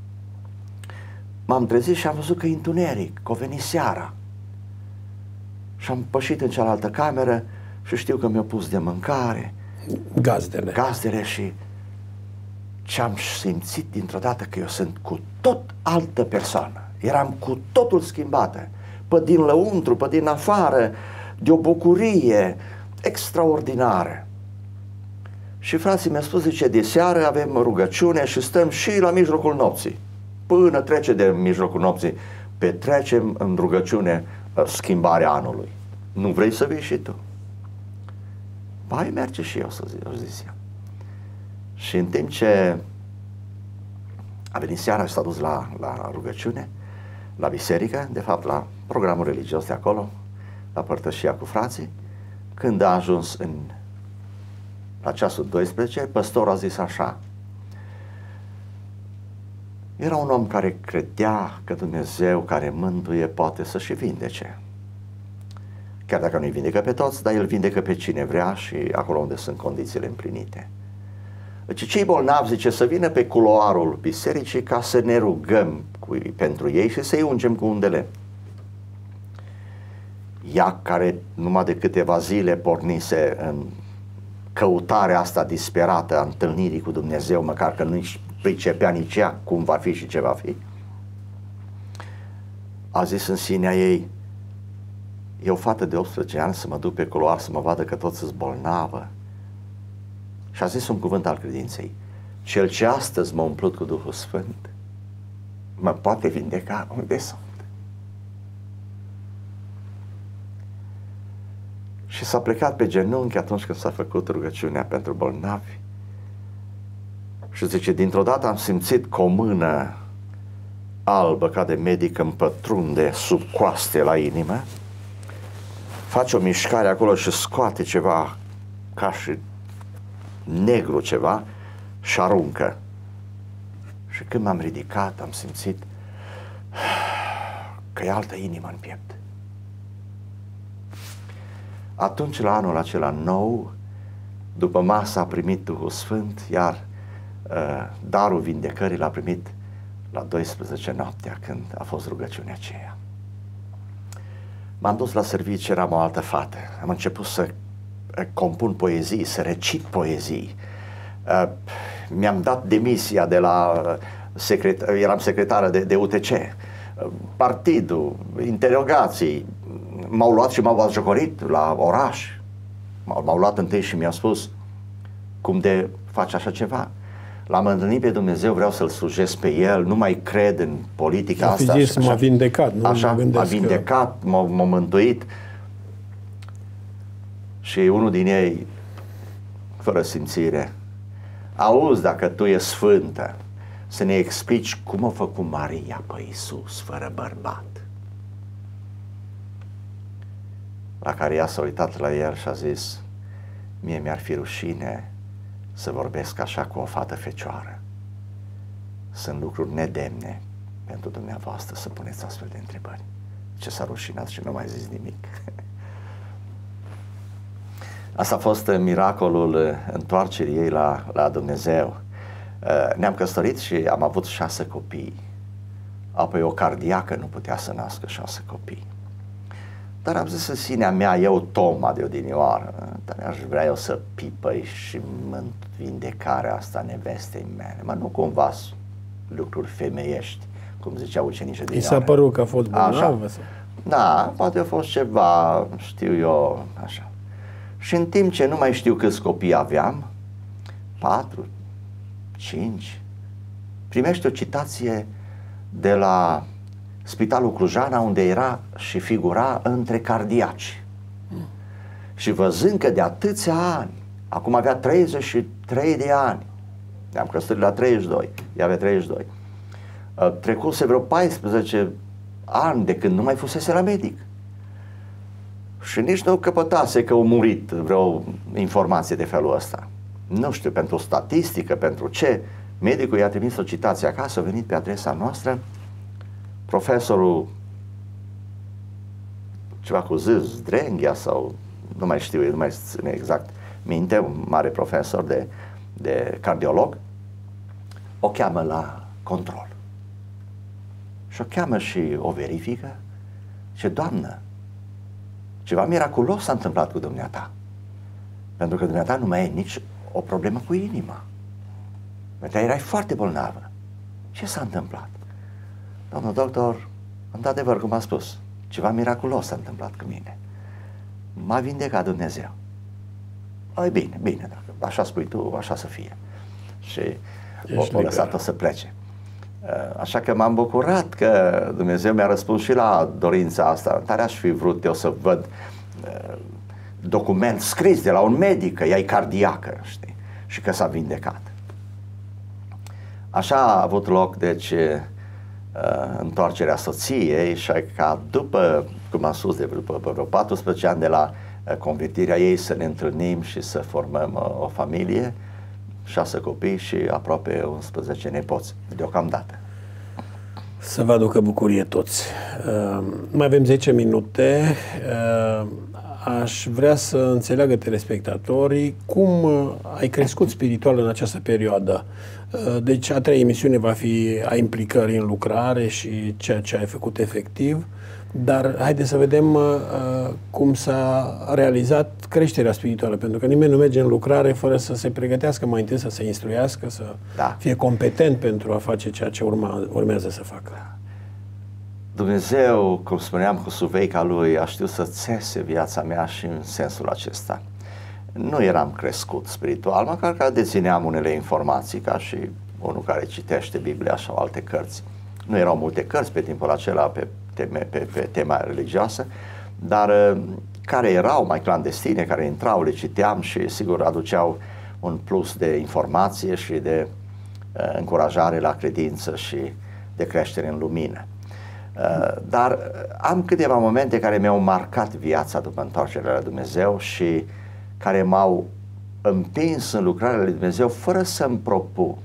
M-am trezit și am văzut că e întuneric, că a venit seara și am pășit în cealaltă cameră și știu că mi-au pus de mâncare gazdele, gazdele și ce-am simțit dintr-o dată că eu sunt cu tot altă persoană. Eram cu totul schimbată, pe din lăuntru, pe din afară, de o bucurie extraordinară. Și frații mi-a spus, zice, de seară avem rugăciune și stăm și la mijlocul nopții. Până trece de mijlocul nopții, petrecem în rugăciune schimbarea anului. Nu vrei să vii și tu? Bai, merge și eu, să zic, zis eu. Și în timp ce a venit seara și s-a dus la, la rugăciune, la biserică, de fapt la programul religios de acolo, la părtășia cu frații, când a ajuns în, la ceasul doisprezece, păstorul a zis așa: era un om care credea că Dumnezeu care mântuie poate să și vindece. Chiar dacă nu-i vindecă pe toți, dar el vindecă pe cine vrea și acolo unde sunt condițiile împlinite. Deci cei bolnavi, zice, să vină pe culoarul bisericii ca să ne rugăm cu, pentru ei și să-i ungem cu undele. Ea care numai de câteva zile pornise în căutarea asta disperată a întâlnirii cu Dumnezeu, măcar că nu-i pricepea nici ea cum va fi și ce va fi, a zis în sinea ei: e o fată de optsprezece ani să mă duc pe culoar să mă vadă că toți sunt bolnavă. Și a zis un cuvânt al credinței: cel ce astăzi m-a umplut cu Duhul Sfânt mă poate vindeca unde sunt. Și s-a plecat pe genunchi atunci când s-a făcut rugăciunea pentru bolnavi. Și zice, dintr-o dată am simțit că o mână albă ca de medic îmi pătrunde sub coaste la inimă, face o mișcare acolo și scoate ceva ca și negru ceva și aruncă. Și când m-am ridicat am simțit că e altă inimă în piept. Atunci, la anul acela nou, după masă a primit Duhul Sfânt, iar uh, darul vindecării l-a primit la douăsprezece noaptea, când a fost rugăciunea aceea. M-am dus la serviciu, eram o altă fată. Am început să compun poezii, să recit poezii. Uh, mi-am dat demisia de la secret... eram secretară de, de U T C. Uh, partidul, interogații, m-au luat și m-au batjocorit la oraș. M-au luat întâi și mi-au spus: cum de faci așa ceva? L-am întâlnit pe Dumnezeu, vreau să-L slujesc pe El, nu mai cred în politica asta. Zis, m-a vindecat, nu? Așa, m-a vindecat, că... m-a mântuit. Și unul din ei, fără simțire: auzi, dacă tu ești sfântă, să ne explici cum a făcut Maria pe Iisus fără bărbat. La care ea s-a uitat la el și a zis: mie mi-ar fi rușine să vorbesc așa cu o fată fecioară. Sunt lucruri nedemne pentru dumneavoastră să puneți astfel de întrebări. Ce s-a rușinat și nu mai zis nimic. Asta a fost miracolul întoarcerii ei la, la Dumnezeu. Ne-am căsătorit și am avut șase copii. Apoi o cardiacă nu putea să nască șase copii. Dar am zis în sinea mea, eu Toma de odinioară, dar aș vrea eu să pipăi și vindecarea asta nevestei mele. Mă, nu cumva lucruri femeiești, cum zicea ucenicii din. I s-a părut că a fost bolnavă? Da, poate a fost ceva, știu eu, așa. Și în timp ce nu mai știu câți copii aveam, patru, cinci, primește o citație de la Spitalul Clujana, unde era și figura între cardiaci. Mm. Și văzând că de atâția ani, acum avea treizeci și trei de ani, ne-am căsătorit la treizeci și doi, ea avea treizeci și doi, trecuse vreo paisprezece ani de când nu mai fusese la medic. Și nici nu căpătase că a murit vreo informație de felul ăsta. Nu știu, pentru statistică, pentru ce, medicul i-a trimis o citație acasă, a venit pe adresa noastră, profesorul, ceva cu Z, Zdrenghia sau nu mai știu, nu mai ține exact minte, un mare profesor de, de cardiolog, o cheamă la control. Și o cheamă și o verifică și: doamnă, ceva miraculos s-a întâmplat cu dumneata, pentru că dumneata nu mai e nici o problemă cu inima. Dumneata erai foarte bolnavă. Ce s-a întâmplat? Domnul doctor, într-adevăr, cum a spus, ceva miraculos s-a întâmplat cu mine. M-a vindecat Dumnezeu. Ai bine, bine, dacă așa spui tu, așa să fie. Și o, o lăsat-o să plece. Așa că m-am bucurat că Dumnezeu mi-a răspuns și la dorința asta. Tare aș fi vrut eu să văd uh, document scris de la un medic că ea e cardiacă, știi? Și că s-a vindecat. Așa a avut loc, deci, întoarcerea soției și ca după, cum am spus, de după vreo paisprezece ani de la convertirea ei, să ne întâlnim și să formăm o familie, șase copii și aproape unsprezece nepoți, deocamdată. Să vă aducă bucurie toți. Uh, mai avem zece minute. Uh, aș vrea să înțeleagă telespectatorii cum ai crescut spiritual în această perioadă. Uh, deci a treia emisiune va fi a implicării în lucrare și ceea ce ai făcut efectiv. Dar haideți să vedem uh, cum s-a realizat creșterea spirituală, pentru că nimeni nu merge în lucrare fără să se pregătească mai întâi, să se instruiască, să da. fie competent pentru a face ceea ce urma, urmează să facă. Dumnezeu, cum spuneam, cu suveica Lui, a știut să țese viața mea și în sensul acesta. Nu eram crescut spiritual, măcar că dețineam unele informații, ca și unul care citește Biblia sau alte cărți. Nu erau multe cărți pe timpul acela pe Teme, pe, pe tema religioasă, dar uh, care erau mai clandestine, care intrau, le citeam și sigur aduceau un plus de informație și de uh, încurajare la credință și de creștere în lumină. Uh, dar uh, am câteva momente care mi-au marcat viața după întoarcerea la Dumnezeu și care m-au împins în lucrarea lui Dumnezeu fără să-mi propun.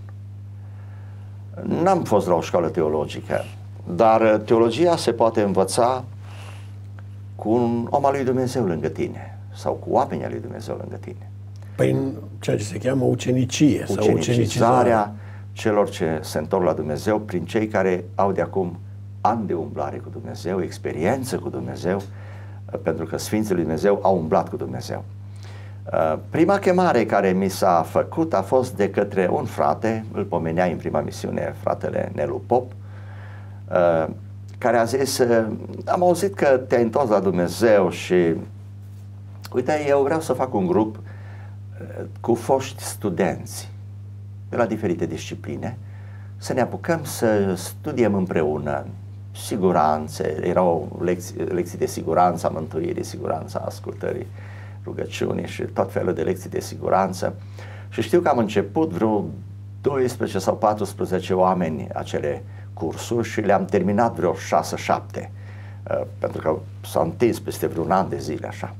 N-am fost la o școală teologică, dar teologia se poate învăța cu un om al lui Dumnezeu lângă tine sau cu oamenii al lui Dumnezeu lângă tine. Păi în ceea ce se cheamă ucenicie sau ucenicizarea celor ce se întorc la Dumnezeu prin cei care au de acum ani de umblare cu Dumnezeu, experiență cu Dumnezeu, pentru că Sfinții lui Dumnezeu au umblat cu Dumnezeu. Prima chemare care mi s-a făcut a fost de către un frate, îl pomenea în prima misiune fratele Nelu Pop, Uh, care a zis, uh, am auzit că te-ai întors la Dumnezeu și uite, eu vreau să fac un grup uh, cu foști studenți de la diferite discipline, să ne apucăm să studiem împreună siguranțe, erau lecții, lecții de siguranță a mântuirii, siguranța ascultării rugăciunii și tot felul de lecții de siguranță. Și știu că am început vreo doisprezece sau paisprezece oameni acele cursuri și le-am terminat vreo șase șapte, uh, pentru că s-a întins peste vreun an de zile așa.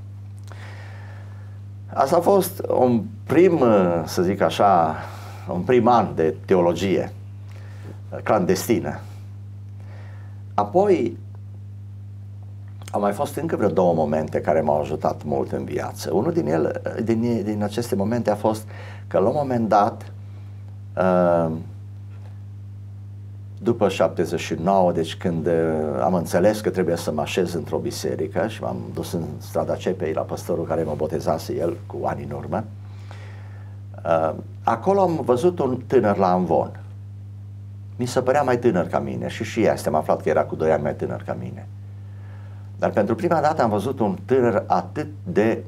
Asta a fost un prim, uh, să zic așa, un prim an de teologie uh, clandestină. Apoi au mai fost încă vreo două momente care m-au ajutat mult în viață. Unul din, ele, din, din aceste momente a fost că la un moment dat, uh, după șaptezeci și nouă, deci când uh, am înțeles că trebuie să mă așez într-o biserică și m-am dus în strada Cepei la păstorul care mă botezase el cu ani în urmă, uh, acolo am văzut un tânăr la amvon. Mi se părea mai tânăr ca mine și și este, am aflat că era cu doi ani mai tânăr ca mine. Dar pentru prima dată am văzut un tânăr atât de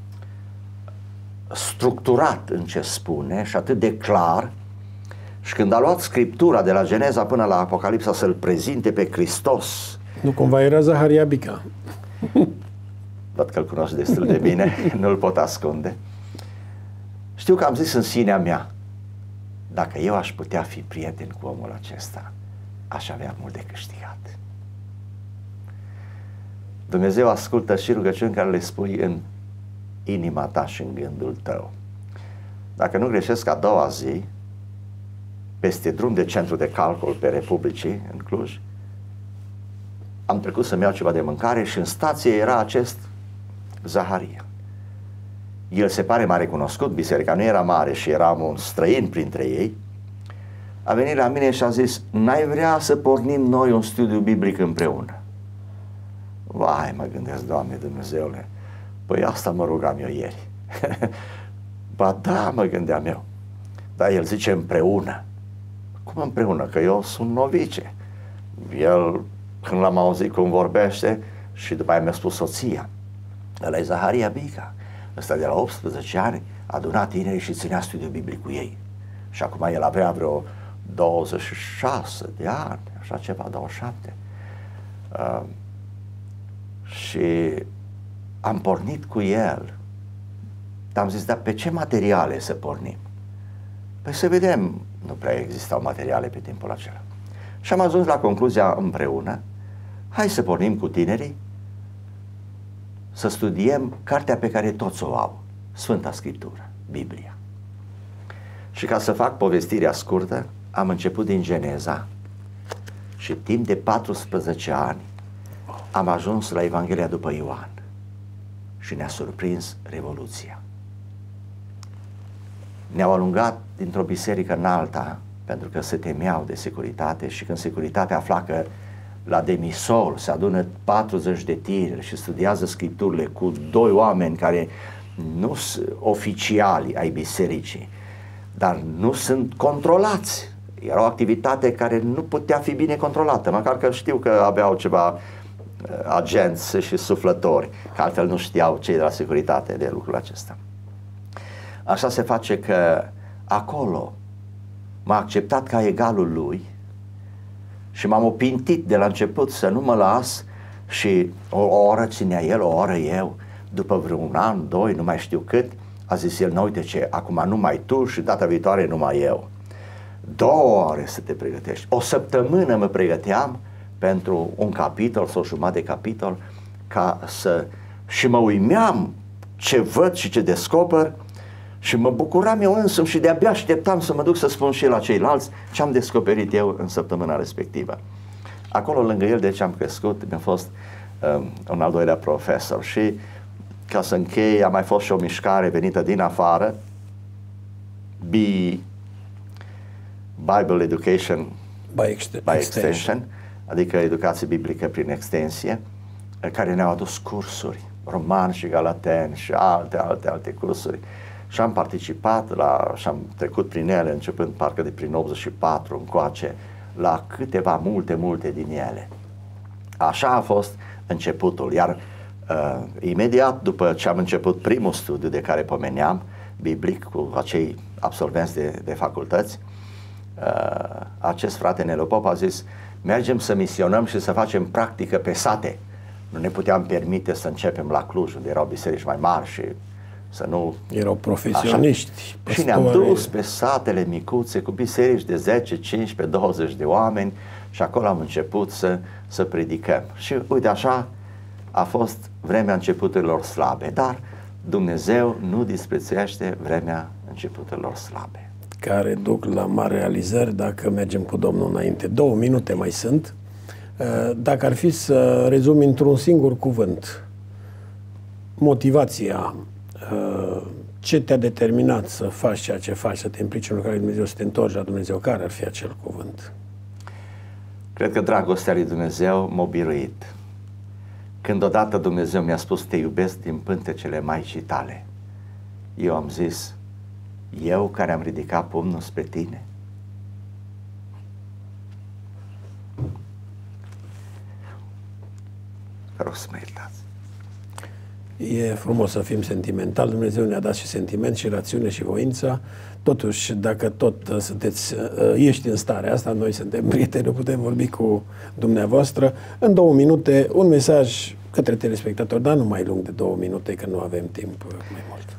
structurat în ce spune și atât de clar. Și când a luat Scriptura de la Geneza până la Apocalipsa să-L prezinte pe Hristos... Nu cumva era Zaharia Bica. Văd că îl cunosc destul de bine, nu-l pot ascunde. Știu că am zis în sinea mea, dacă eu aș putea fi prieten cu omul acesta, aș avea mult de câștigat. Dumnezeu ascultă și rugăciuni care le spui în inima ta și în gândul tău. Dacă nu greșesc, a doua zi, peste drum de centru de calcul pe Republicii, în Cluj, am trecut să-mi iau ceva de mâncare și în stație era acest Zaharia. El se pare m-a recunoscut, biserica nu era mare și eram un străin printre ei. A venit la mine și a zis, n-ai vrea să pornim noi un studiu biblic împreună? Vai, mă gândesc, Doamne Dumnezeule, păi asta mă rugam eu ieri. Ba da, mă gândeam eu, dar el zice împreună. Cum împreună? Că eu sunt novice. El, când l-am auzit cum vorbește, și după aia mi-a spus soția, ăla e Zaharia Bica, ăsta de la optsprezece ani, a adunat tineri și ținea studiu biblic cu ei. Și acum el avea vreo douăzeci și șase de ani, așa ceva, douăzeci și șapte. Uh, și am pornit cu el. Dar am zis, dar pe ce materiale să pornim? Păi să vedem, nu prea existau materiale pe timpul acela. Și am ajuns la concluzia împreună, hai să pornim cu tinerii, să studiem cartea pe care toți o au, Sfânta Scriptură, Biblia. Și ca să fac povestirea scurtă, am început din Geneza și timp de paisprezece ani am ajuns la Evanghelia după Ioan și ne-a surprins Revoluția. Ne-au alungat dintr-o biserică în alta pentru că se temeau de securitate și când securitatea afla că la demisol se adună patruzeci de tineri și studiază Scripturile cu doi oameni care nu sunt oficiali ai bisericii, dar nu sunt controlați. Era o activitate care nu putea fi bine controlată, măcar că știu că aveau ceva agenți și suflători, că altfel nu știau cei de la securitate de lucrul acesta. Așa se face că acolo m-a acceptat ca egalul lui și m-am opintit de la început să nu mă las și o, o oră ținea el, o oră eu. După vreun an, doi, nu mai știu cât, a zis el, nu, uite ce, acum numai tu și data viitoare numai eu. Două ore să te pregătești. O săptămână mă pregăteam pentru un capitol sau jumătate de capitol ca să... și mă uimeam ce văd și ce descoper și mă bucuram eu însumi și de-abia așteptam să mă duc să spun și la ceilalți ce am descoperit eu în săptămâna respectivă. Acolo lângă el, deci am crescut, mi-a fost um, un al doilea profesor și ca să închei, a mai fost și o mișcare venită din afară, B, Bible Education by, ext by extension, extension, adică educație biblică prin extensie, care ne-au adus cursuri, romani și galateni și alte, alte, alte cursuri. Și am participat la, și am trecut prin ele, începând parcă de prin optzeci și patru încoace, la câteva, multe, multe din ele. Așa a fost începutul, iar uh, imediat după ce am început primul studiu de care pomeneam, biblic, cu acei absolvenți de, de facultăți, uh, acest frate Nelu Pop a zis, mergem să misionăm și să facem practică pe sate. Nu ne puteam permite să începem la Cluj, unde erau biserici mai mari și să nu... Erau profesioniști. Și ne-am dus pe satele micuțe cu biserici de zece, cincisprezece, douăzeci de oameni și acolo am început să, să predicăm. Și uite așa a fost vremea începuturilor slabe, dar Dumnezeu nu disprețuiește vremea începuturilor slabe. Care duc la mari realizări dacă mergem cu Domnul înainte. Două minute mai sunt. Dacă ar fi să rezumi într-un singur cuvânt motivația, ce te-a determinat să faci ceea ce faci, să te implici în lucrarea lui Dumnezeu, să te întorci la Dumnezeu, care ar fi acel cuvânt? Cred că dragostea lui Dumnezeu m-a biruit. Când odată Dumnezeu mi-a spus, te iubesc din pântecele Maicii tale, eu am zis, eu care am ridicat pumnul spre tine, vă rog să mă iertați. E frumos să fim sentimentali, Dumnezeu ne-a dat și sentiment și rațiune și voința. Totuși, dacă tot sunteți, ești în starea asta, noi suntem prieteni, nu putem vorbi cu dumneavoastră. În două minute, un mesaj către telespectatori, dar nu mai lung de două minute, că nu avem timp mai mult.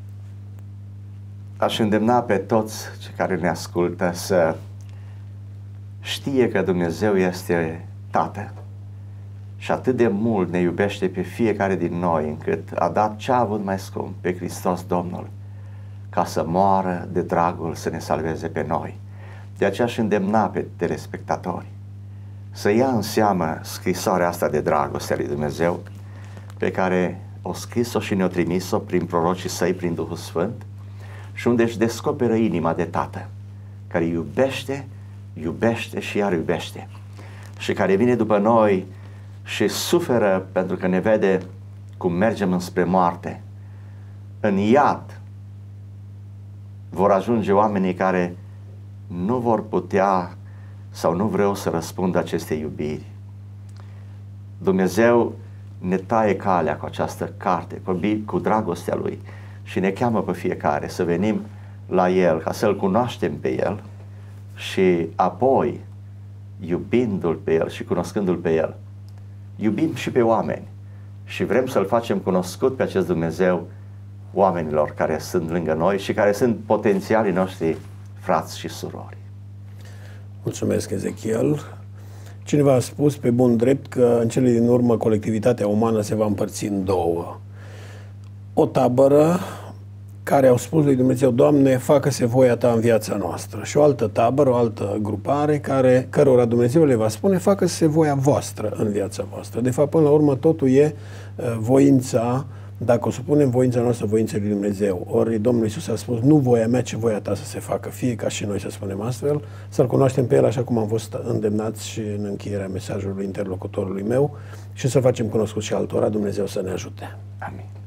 Aș îndemna pe toți cei care ne ascultă să știe că Dumnezeu este Tată și atât de mult ne iubește pe fiecare din noi, încât a dat ce a avut mai scump, pe Hristos Domnul, ca să moară de dragul să ne salveze pe noi. De aceea aș îndemna pe telespectatori să ia în seamă scrisoarea asta de dragoste a lui Dumnezeu, pe care o scris-o și ne-o trimis-o prin prorocii săi, prin Duhul Sfânt, și unde își descoperă inima de Tată, care iubește, iubește și iar iubește, și care vine după noi și suferă pentru că ne vede cum mergem înspre moarte. În iad vor ajunge oamenii care nu vor putea sau nu vreau să răspundă acestei iubiri. Dumnezeu ne taie calea cu această carte, cu, cu dragostea Lui, și ne cheamă pe fiecare să venim la El, ca să-L cunoaștem pe El și apoi, iubindu-L pe El și cunoscându-L pe El, iubim și pe oameni și vrem să-L facem cunoscut pe acest Dumnezeu oamenilor care sunt lângă noi și care sunt potențialii noștri frați și surori. Mulțumesc, Ezechiel. Cineva a spus pe bun drept că în cele din urmă colectivitatea umană se va împărți în două. O tabără care au spus lui Dumnezeu: Doamne, facă-se voia Ta în viața noastră. Și o altă tabără, o altă grupare, care, cărora Dumnezeu le va spune: facă-se voia voastră în viața voastră. De fapt, până la urmă, totul e uh, voința, dacă o supunem voința noastră voinței lui Dumnezeu. Ori Domnul Iisus a spus: nu voia mea, ci voia Ta să se facă. Fie ca și noi să spunem astfel, să-L cunoaștem pe El așa cum am fost îndemnați și în încheierea mesajului interlocutorului meu, și să facem cunoscut și altora. Dumnezeu să ne ajute. Amin.